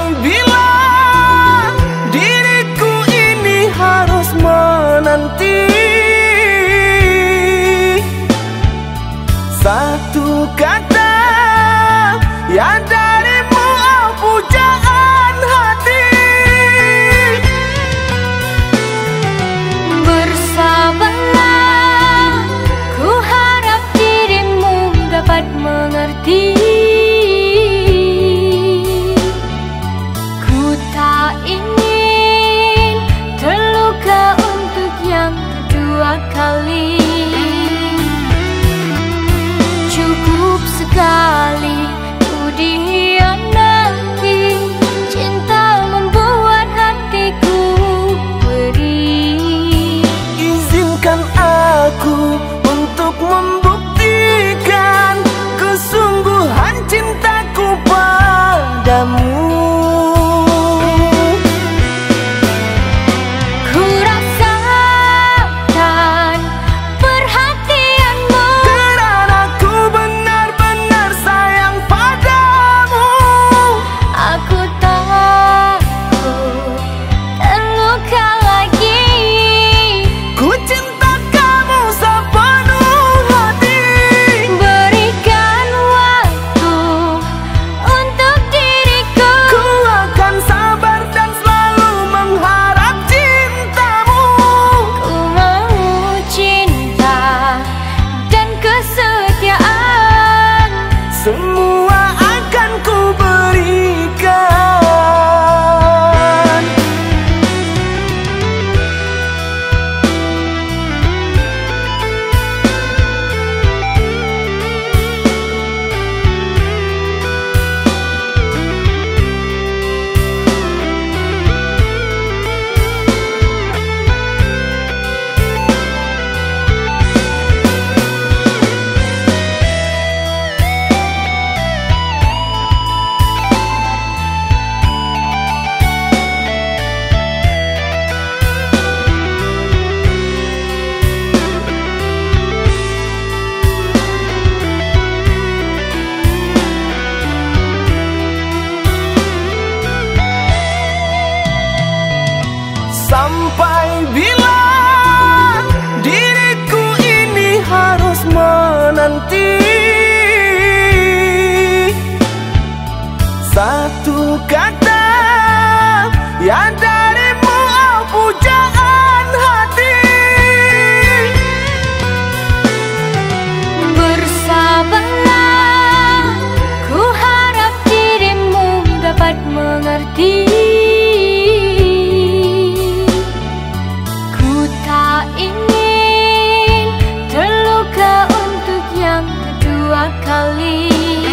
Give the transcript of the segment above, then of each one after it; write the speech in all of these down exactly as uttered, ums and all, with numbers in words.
bila diriku ini harus menanti satu kata ya darimu, oh pujaan hati. Bersabarlah, ku harap dirimu dapat mengerti. Ku tak ingin terluka untuk yang kedua kali. Cukup sekali ku dikhianati, cinta membuat hatiku perih. Izinkan aku untuk membuktikan kesungguhan cintaku padamu. Ku rasakan perhatianmu, Karena ku benar-benar sayang padamu. aku takut terluka lagi. Ku cinta kamu sepenuh hati. Berikan waktu untuk diriku, Ku akan sabar dan selalu mengharap cintamu. ku mau cinta dan kesetiaan. Semua akan ku berikan. Sampai bila diriku ini harus menanti satu kata ya darimu, oh pujaan hati. Bersabarlah, ku harap dirimu dapat mengerti. Ku tak ingin terluka untuk yang kedua kali.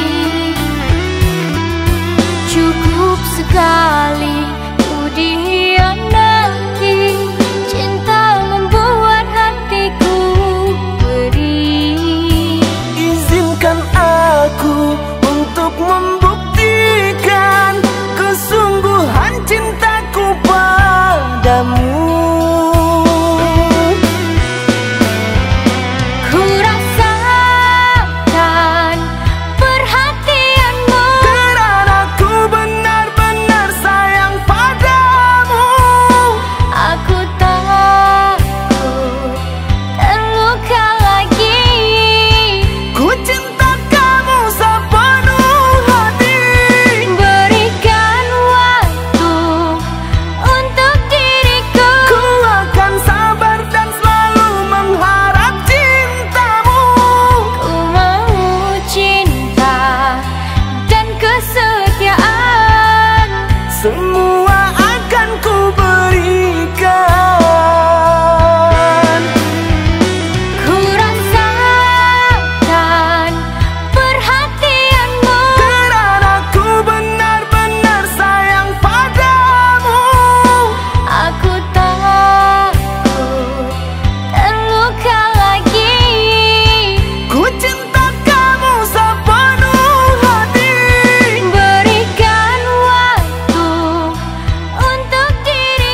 Cukup sekali ku dikhianati, cinta membuat hatiku perih. Izinkan aku untuk membuktikan kesungguhan cintaku padamu. Ku rasakan perhatianmu, Karena ku benar-benar sayang padamu. aku takut terluka lagi. Ku cinta kamu sepenuh hati. Berikan waktu untuk diriku, Ku akan sabar dan selalu mengharap cintamu. ku mau cinta dan kesetiaan. Semua akan ku berikan. Ku rasakan perhatianmu, Karena ku benar-benar sayang padamu. aku takut terluka lagi. Ku cinta kamu sepenuh hati. Berikan waktu untuk diriku,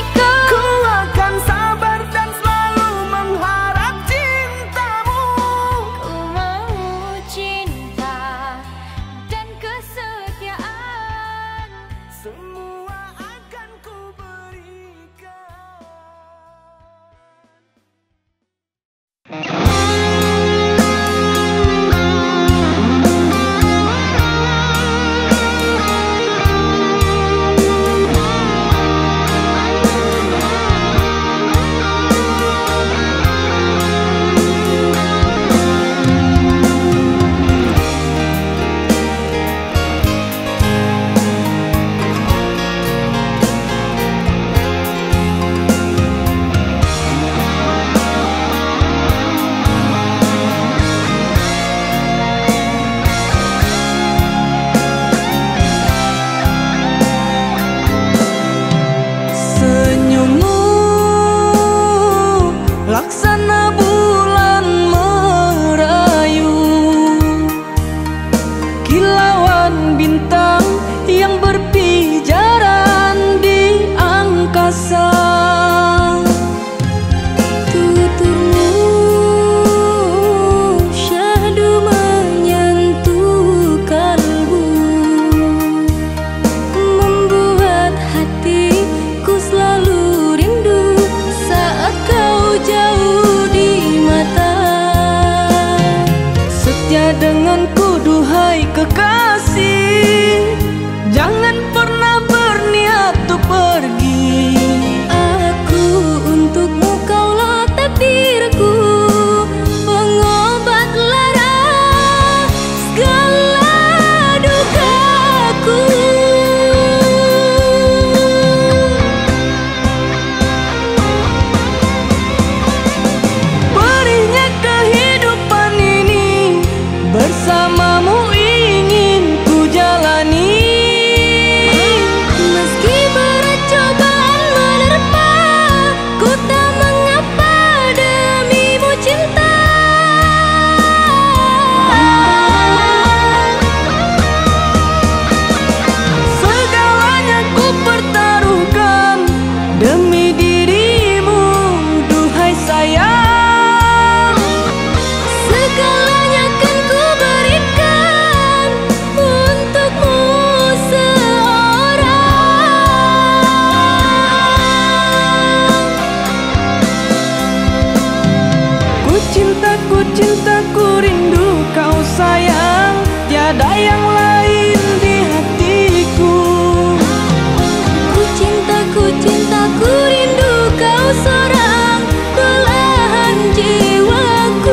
semua akan ku berikan. Laksana bulan merayu, kilauan bintang yang berpijaran di angkasa. Tuturmu syahdu menyentuh kalbu, membuat hatiku selalu rindu saat kau jauh di mata. Setia denganku duhai kekasih, jangan pernah berniat untuk pergi. Aku untukmu kaulah takdirku, pengobat lara segala dukaku. Bersamamu ingin ku jalani, meski berat cobaan menerpa, ku tak mengapa demimu cinta. Segalanya ku pertaruhkan demi dirimu, duhai sayang. Segalanya kan ku berikan untukmu seorang. Ku cinta, ku cinta, ku rindu kau sayang, tiada yang lain di hatiku. Ku cinta, ku cinta, ku rindu kau seorang, belahan jiwaku.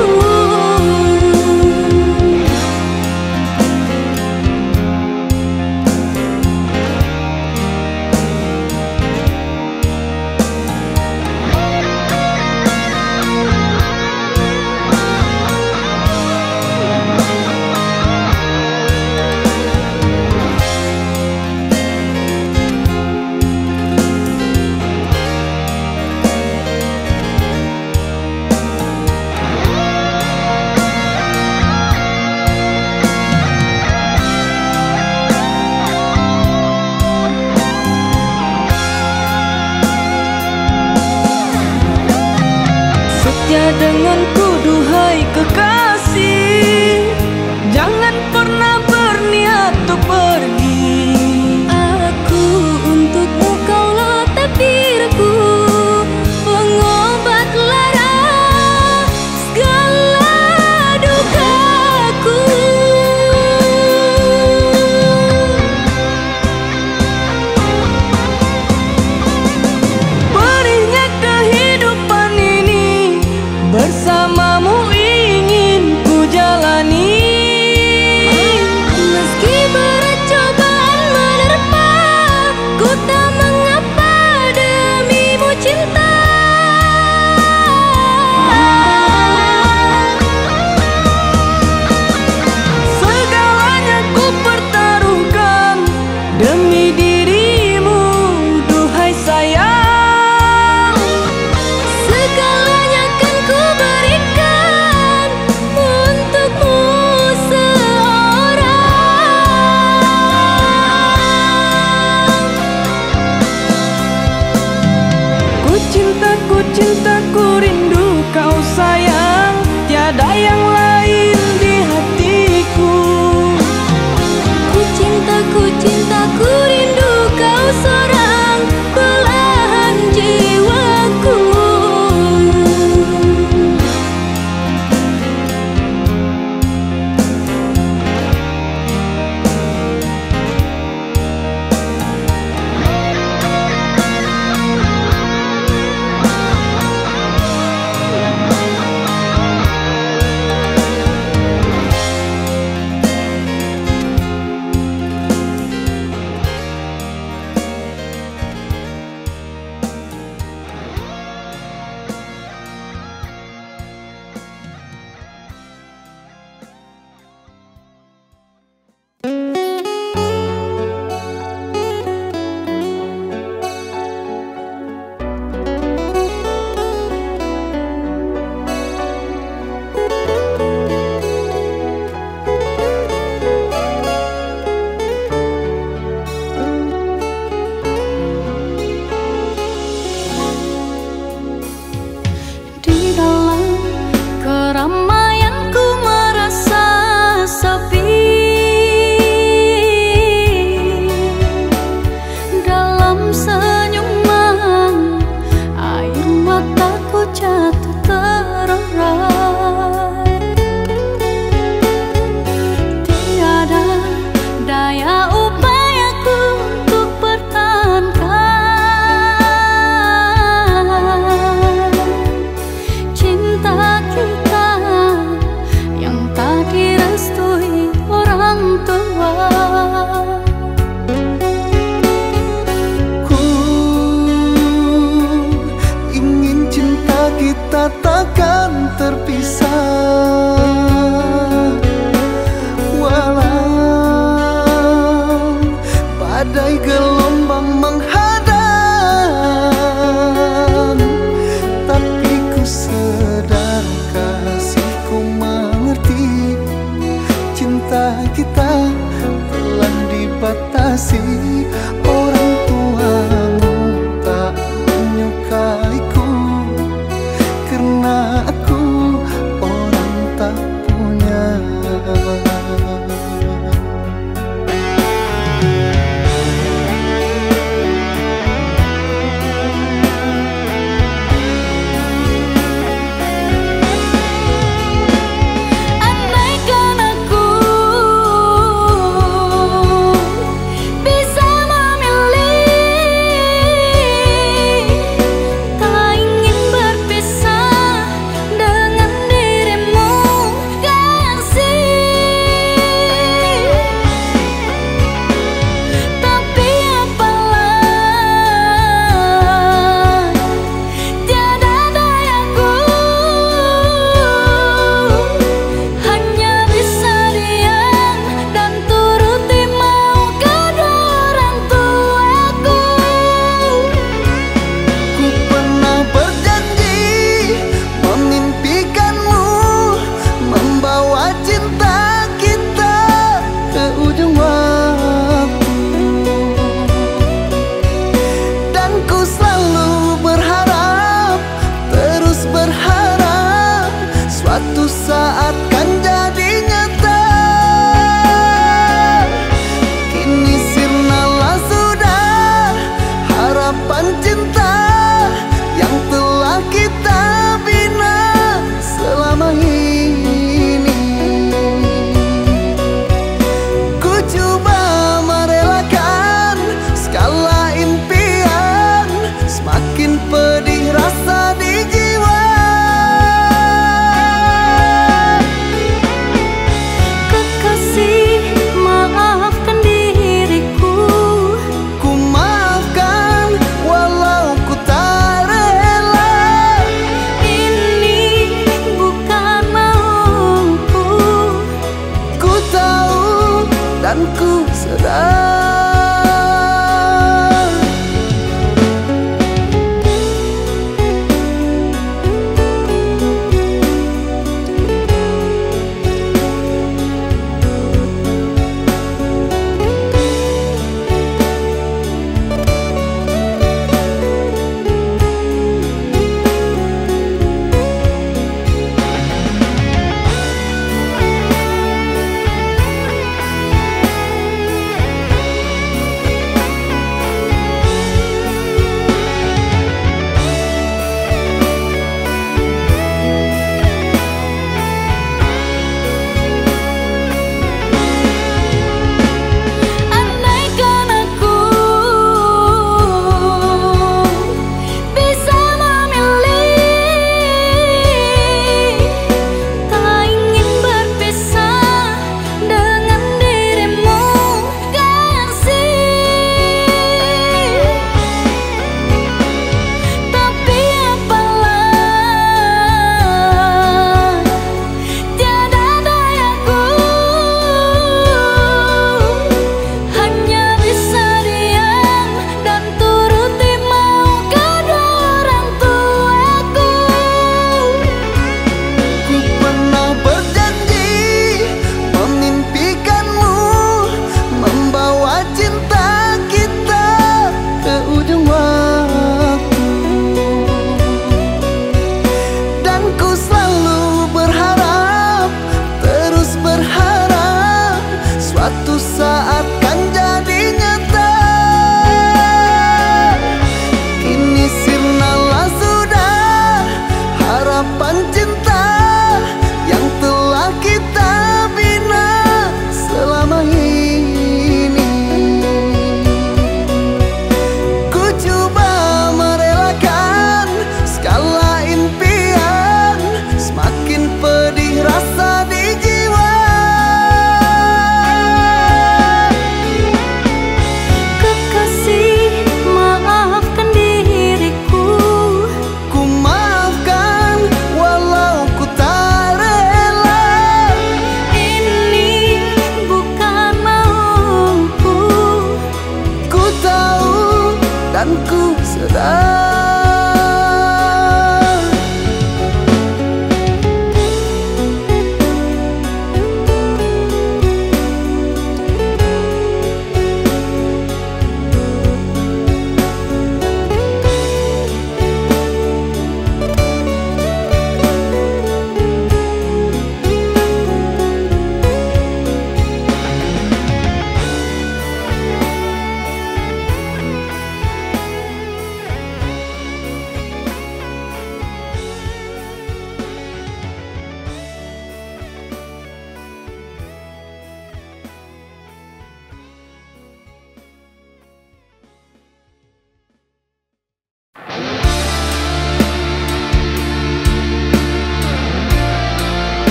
tanku sedang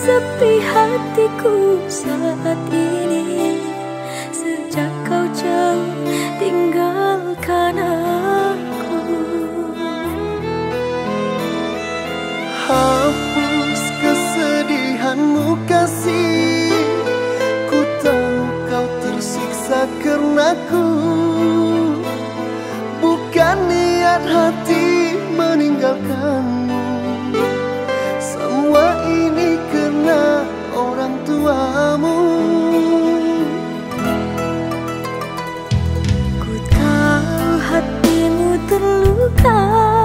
sepi hatiku saat ini sejak kau jauh tinggalkan aku. Hapus kesedihanmu kasih, ku tahu kau tersiksa karenaku. Bukan niat hati meninggalkanmu, semua ini karena orang tuamu. Ku tahu hatimu terluka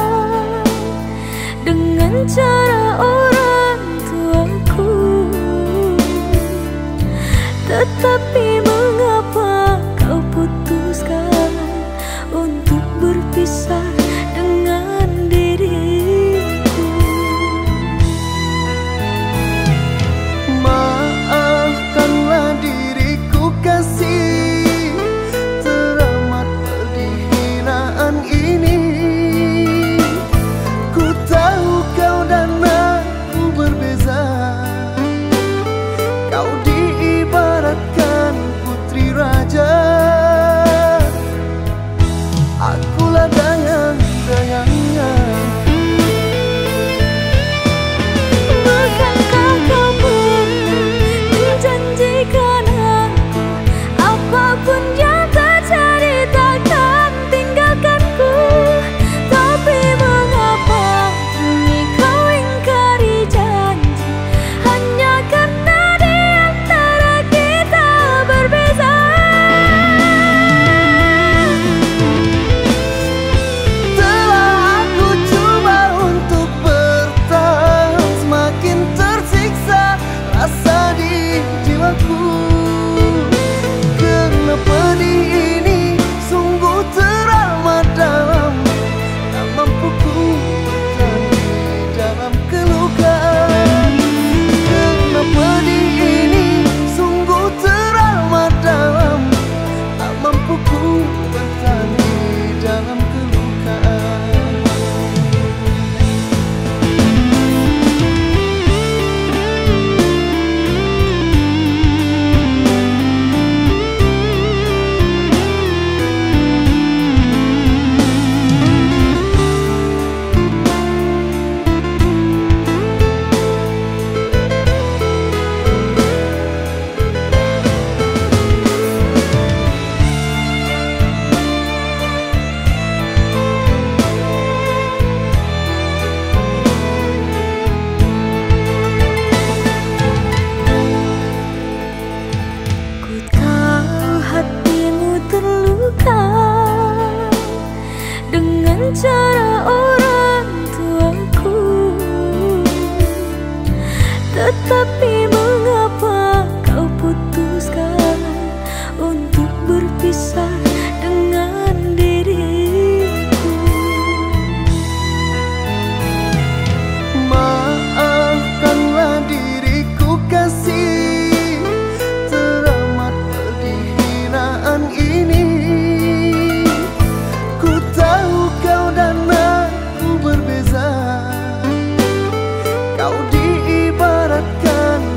dengan cara orang tuaku, tetapi mengapa kau putuskan untuk berpisah dengan diriku? Maafkanlah diriku kasih, teramat pedih hinaan ini. Ku tahu kau dan aku berbeza, kau diibaratkan putri raja, akulah dayang-dayangnya. Bukankah kau pernah menjanjikan aku, apapun yang terjadi takkan tinggalkanku? Tapi mengapa kini kau ingkari janji, hanya karena di antara kita berbeza? Telah aku coba untuk bertahan, semakin tersiksa rasa di jiwaku. Karena pedih ini sungguh teramat dalam, tak mampu ku bertahan di dalam kelukaan. Karena pedih ini sungguh teramat dalam, tak mampu ku bertahan di dalam kelukaan. Ku tahu hatimu terluka dengan cara orang tuaku, tetapi mengapa kau putuskan untuk berpisah dengan diriku? Maafkanlah diriku kasih, teramat pedih hinaan ini. Ku tahu kau dan aku berbeza, kau diibaratkan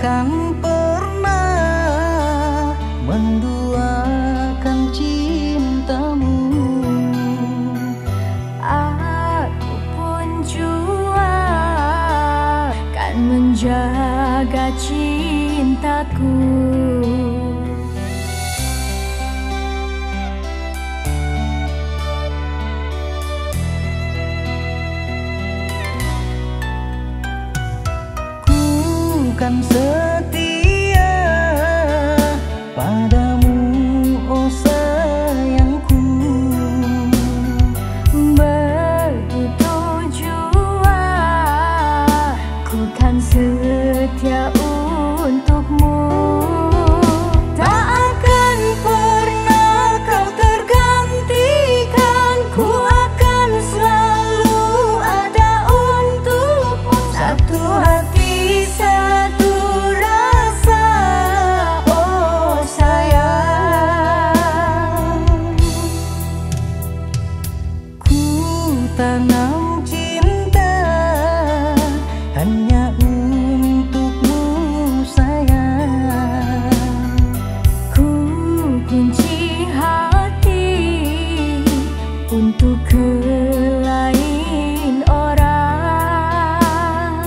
takkan pernah menduakan cintamu. Aku pun jua kan menjaga cintaku. Kan setia padamu, oh sayangku. Begitu jua ku kan setia untukmu. Tak akan pernah kau tergantikan, ku akan selalu ada untukmu. Satu hati tanam cinta hanya untukmu sayang. Ku kunci hati untuk ke lain orang.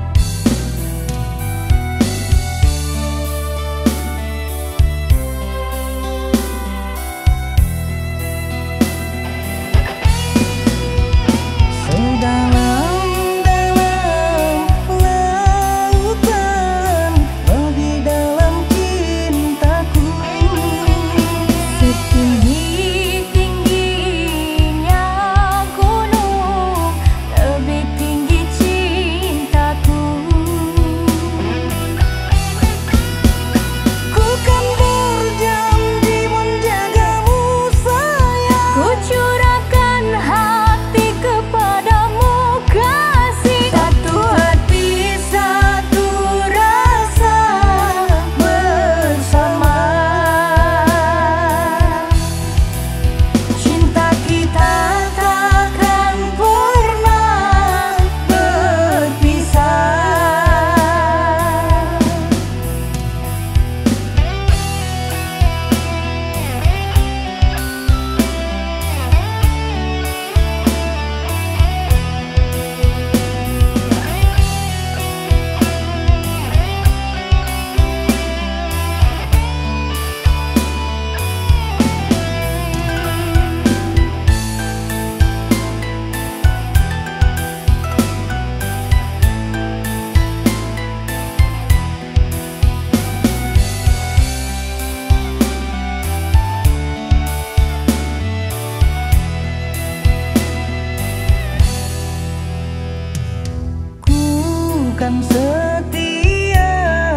Kan setia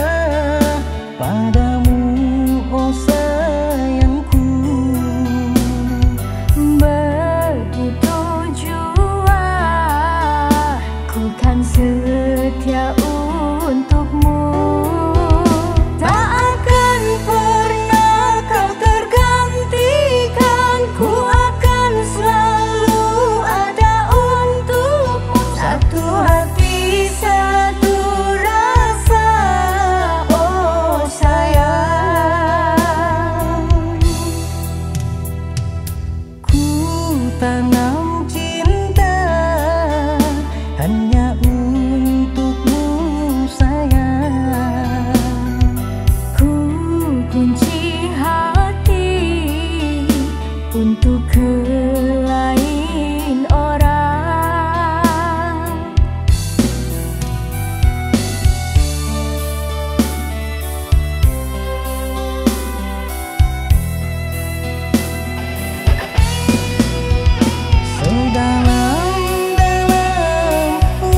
padamu, oh sayangku. Begitu jua ku kan setia untukmu. Tak akan pernah kau tergantikan, ku akan selalu ada untukmu. Satu hati tanam cinta hanya untukmu sayang. Ku kunci hati untuk ke lain orang. Dalam-dalam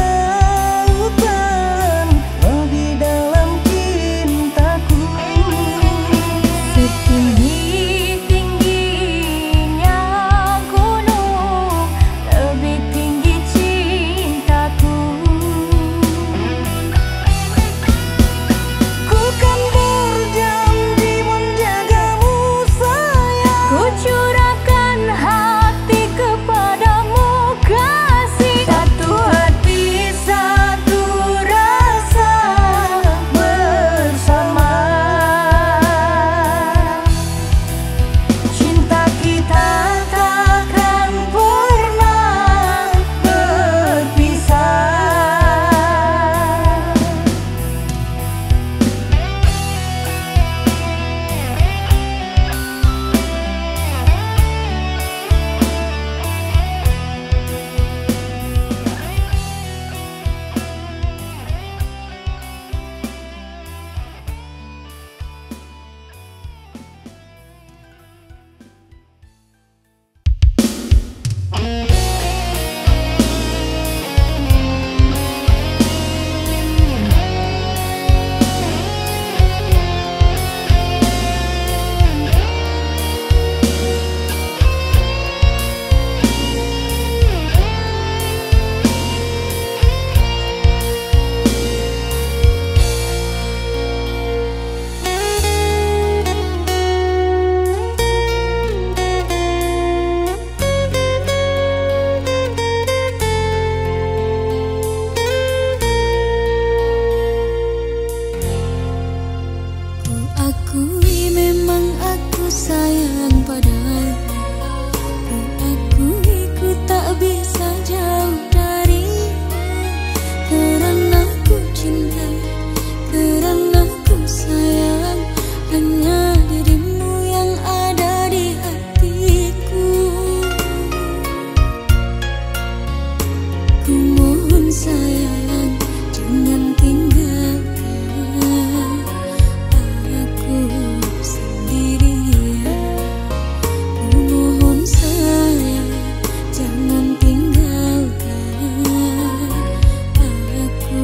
sayang, jangan tinggalkan aku sendirian. Ku mohon sayang, jangan tinggalkan aku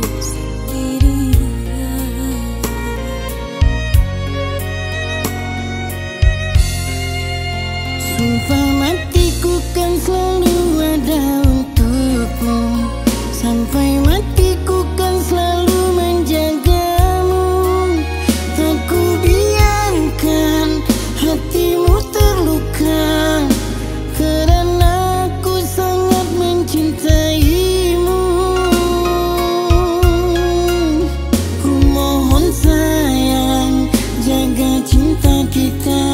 sendirian. Sumpah matiku kan selalu ada untukmu, sampai matiku kan selalu menjagamu. Tak ku biarkan hatimu terluka, karena aku sangat mencintaimu. Ku mohon sayang, jaga cinta kita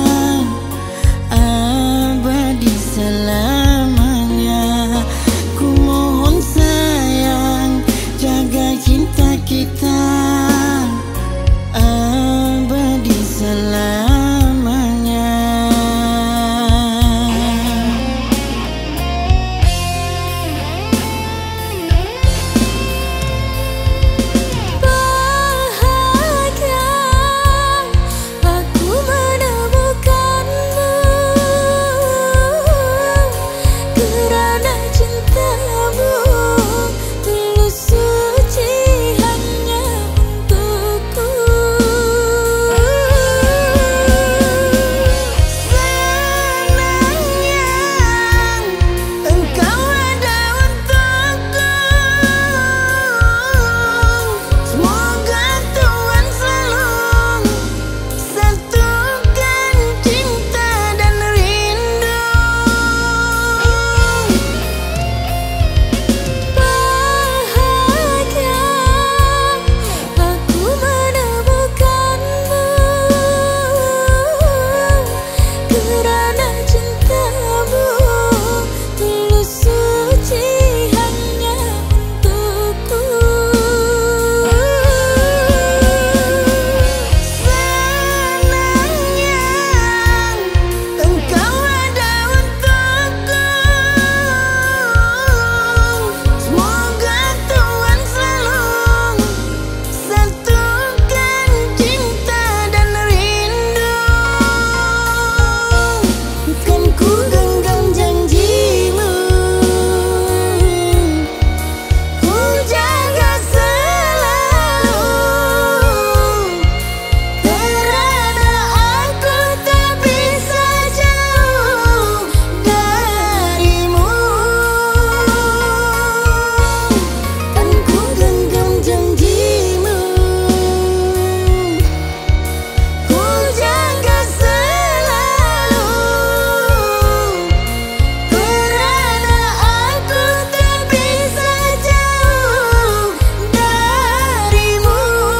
abadi selamanya. Ku mohon sayang, jaga cinta kita abadi selamanya. Bahagia aku menemukanmu, kerana cintamu tulus suci hanya untukku. Senangnya engkau ada untukku. Semoga Tuhan selalu satukan cinta dan rindu. Bahagia aku menemukanmu, kerana cintamu tulus suci hanya untukku. Senangnya engkau ada untukku. Semoga Tuhan selalu satukan cinta dan rindu. Kan ku genggam janjimu, ku jaga selalu, kerana aku tak bisa jauh darimu. Kan ku genggam janjimu, ku jaga selalu, kerana aku tak bisa jauh darimu.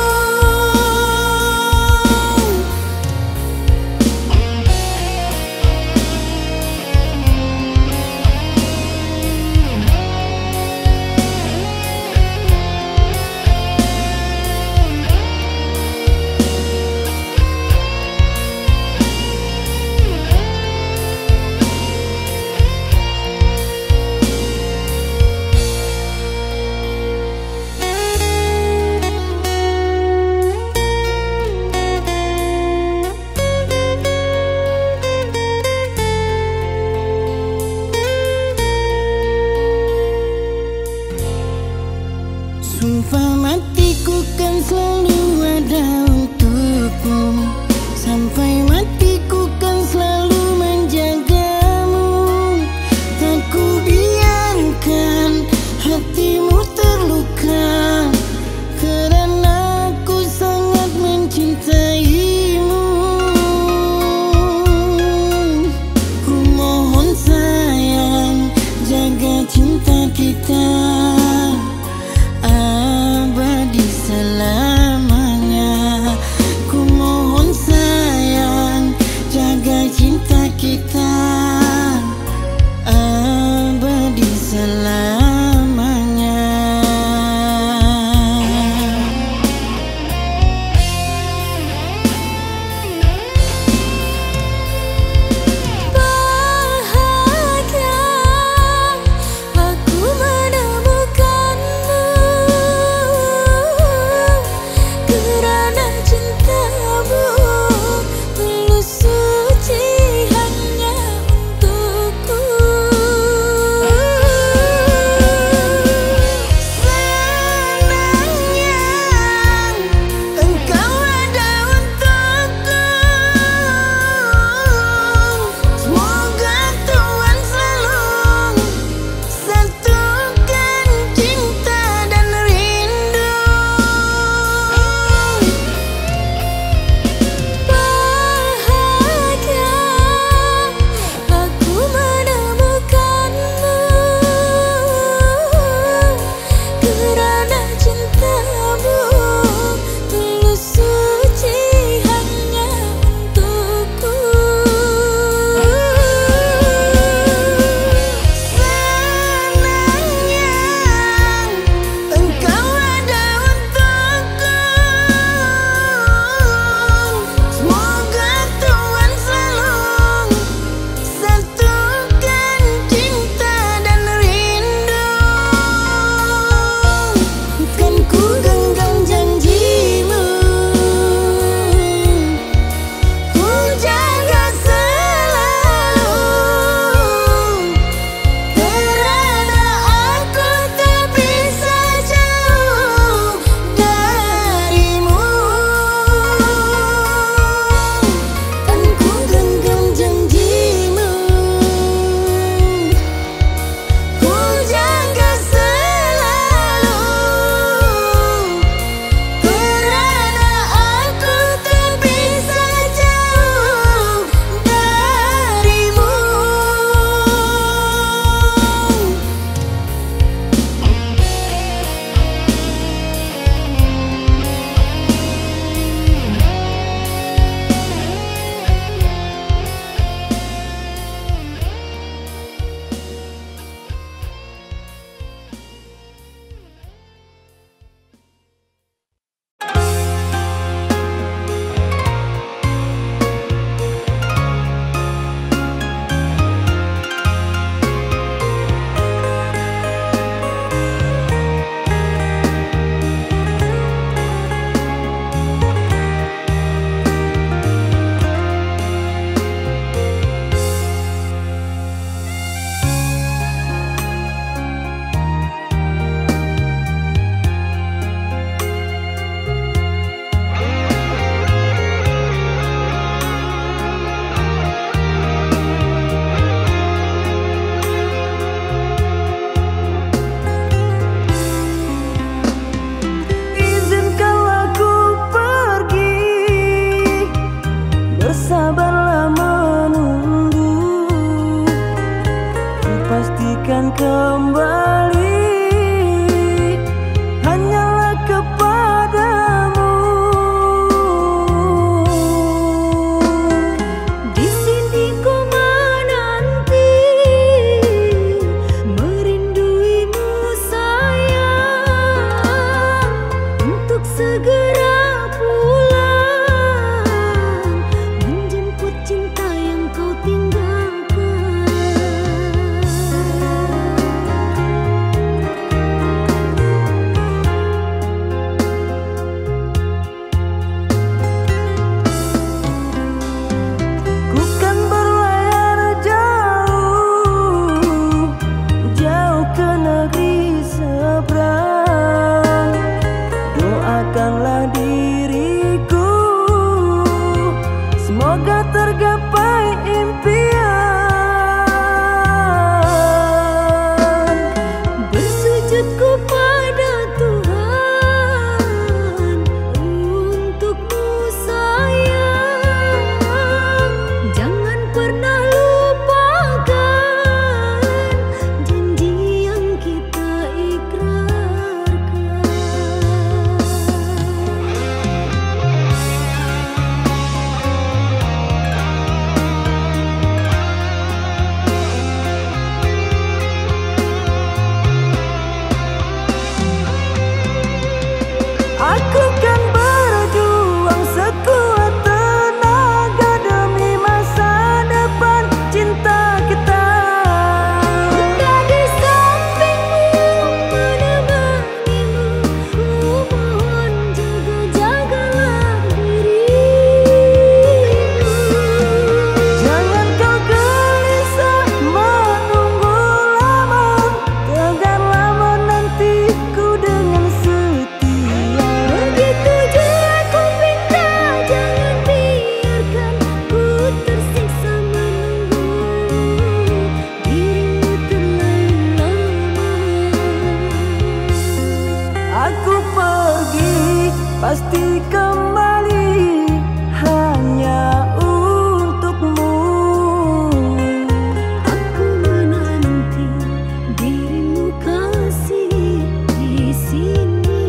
Sumpah matiku kan selalu ada untukmu, sampai matiku kan selalu menjagamu. Tak ku biarkan hatimu terluka, karena aku sangat mencintaimu. Ku mohon sayang, jaga cinta kita abadi selamanya. Ku mohon sayang, jaga cinta kita abadi selamanya. Bahagia aku menemukanmu, pasti kembali hanya untukmu. Aku menanti dirimu kasih di sini.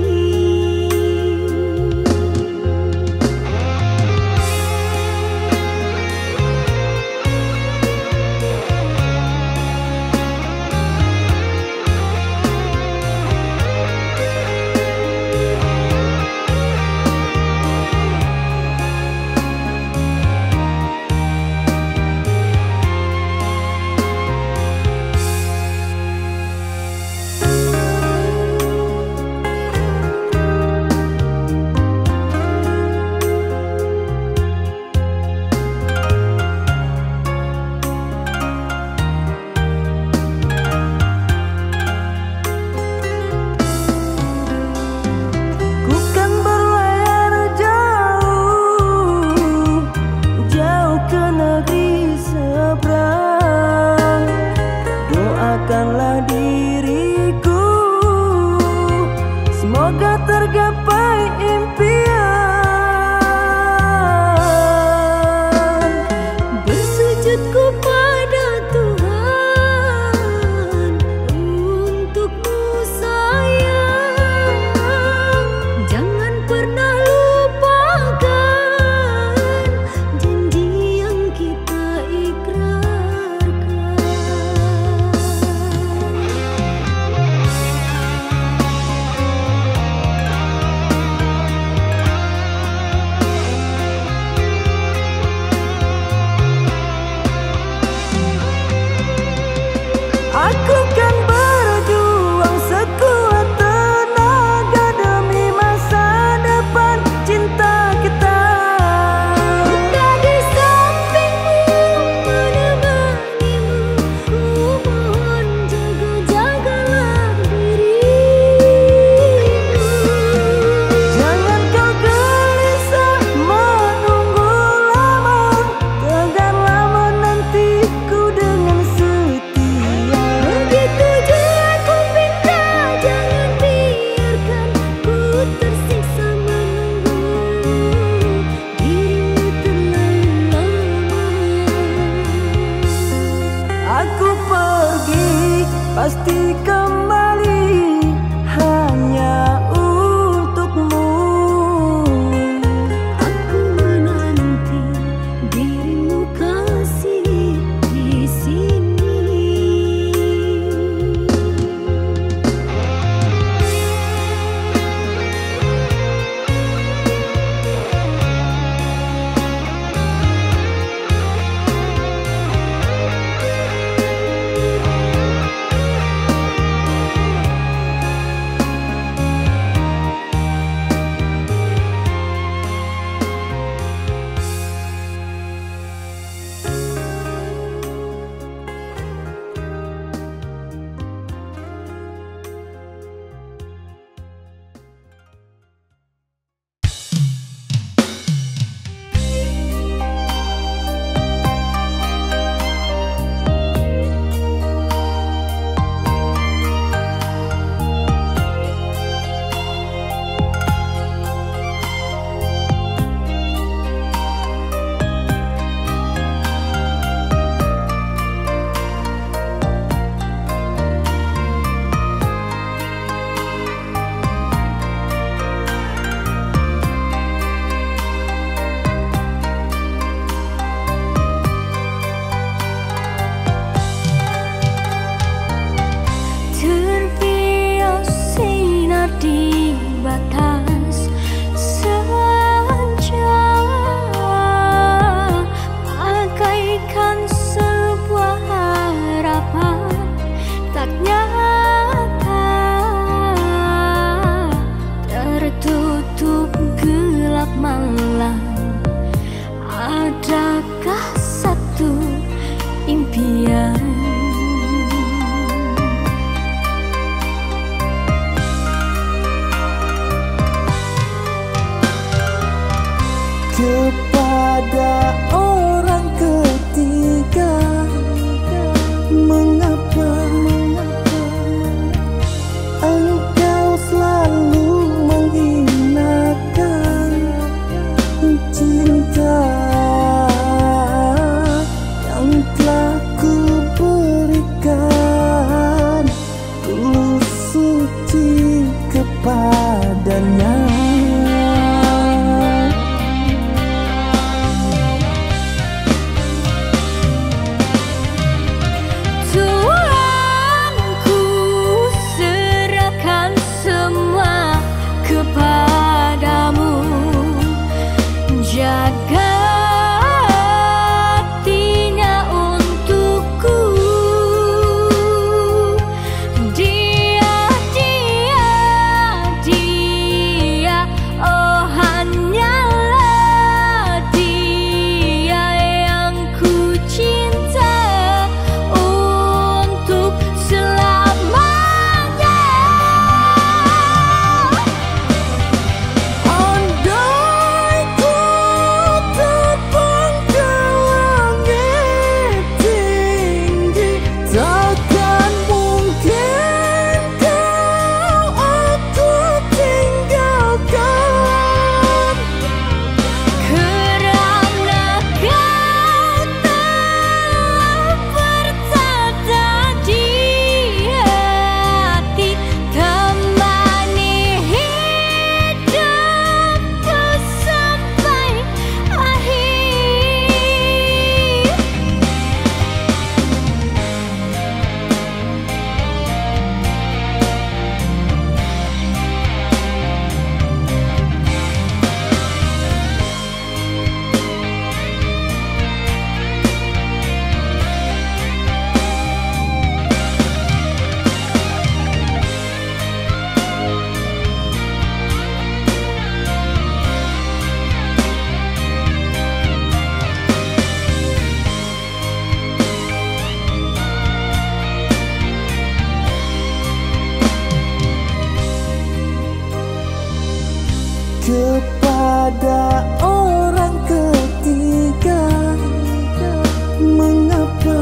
Doakanlah diriku, semoga tergapai impian. Bersujudku pada Tuhan, untukmu sayang. Jangan pernah lupakan janji yang kita ikrarkan. Aku kan berjuang sekuat tenaga demi masa depan cinta kita. Ada di sampingmu menemanimu, ku mohon jaga-jagalah dirimu. Jangan kau gelisah menunggu lama, tegarlah menantiku dengan setia. Begitu jua ku minta, jangan biarkan ku tersiksa menunggu dirimu terlalu lama. Aku pergi pasti kembali hanya untukmu. Aku menanti dirimu kasih di sini. Terbias sinar di batas senja, bagaikan sebuah harapan tak nyata, tertutup gelap malam. Adakah satu impian? suci kepadanya. Tuhanku, serahkan semua kepadamu. Jaga hatinya untukku. Dia, dia, dia, oh hanyalah dia yang ku cinta untuk selamanya. Andai ku terbang ke langit tinggi, takkan mungkin kau aku tinggalkan. Kerana kau telah bertata di hati, temani hidupku sampai akhir. Kepada orang ketiga, mengapa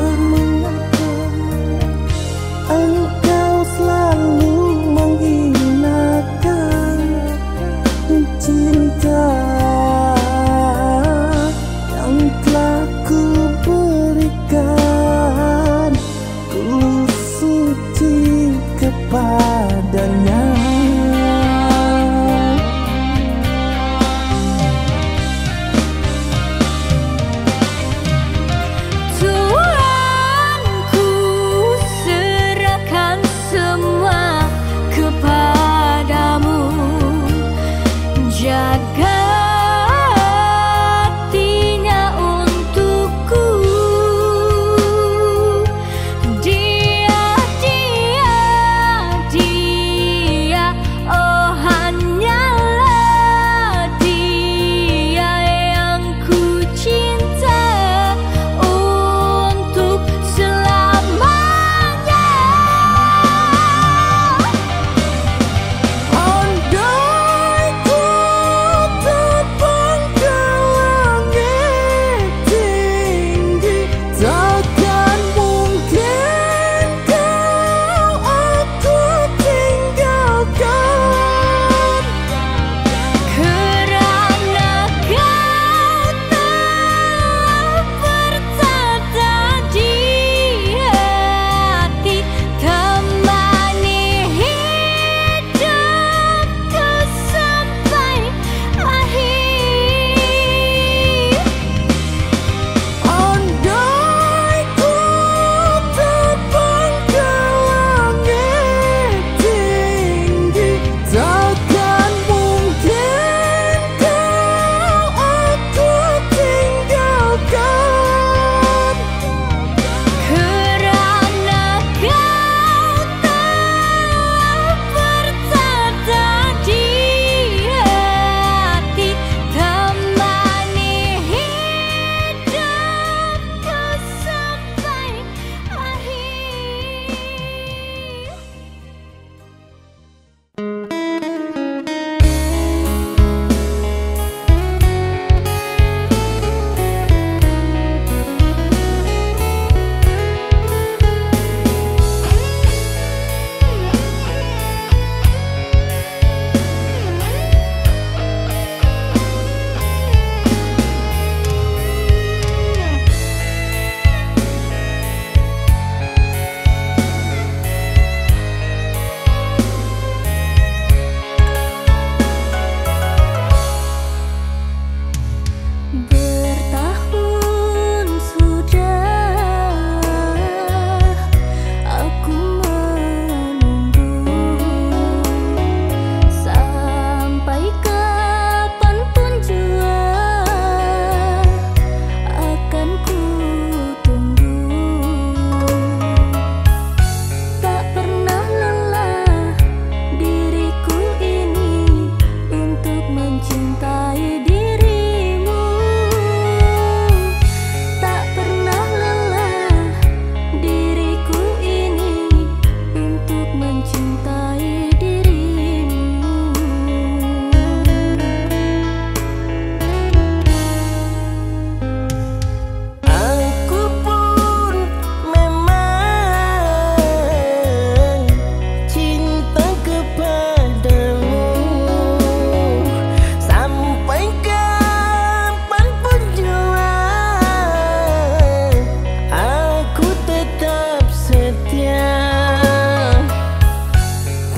engkau selalu menghinakan cinta yang telah ku berikan, ku suci kepadanya. Tuhanku, serahkan semua kepadamu. Jaga hatinya untukku. Dia, dia, dia,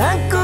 Aku